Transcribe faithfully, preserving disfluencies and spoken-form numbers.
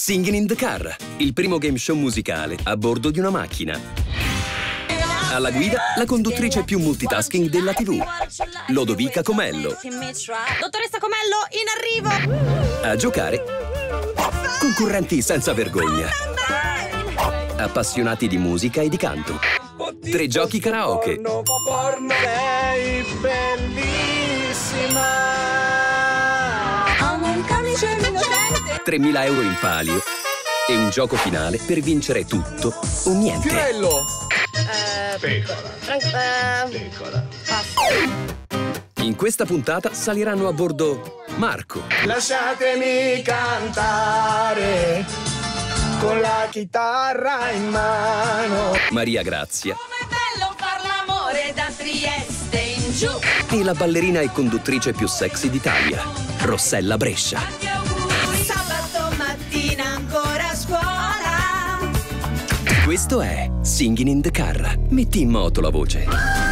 Singing in the Car, il primo game show musicale a bordo di una macchina. Alla guida, la conduttrice più multitasking della tivù, Lodovica Comello. Dottoressa Comello, in arrivo! A giocare, concorrenti senza vergogna. Appassionati di musica e di canto. Tre giochi karaoke. Sei bellissima. Amo un camice innocente. tremila euro in palio. E un gioco finale per vincere tutto o niente. Fiorello. Eh, Pecora. eh, Pecora. In questa puntata saliranno a bordo Marco, Lasciatemi cantare con la chitarra in mano. Maria Grazia Com'è bello far l'amore da Trieste in giù. e la ballerina e conduttrice più sexy d'Italia, Rossella Brescia. Sabato mattina ancora a scuola. Questo è Singing in the Car. Metti in moto la voce.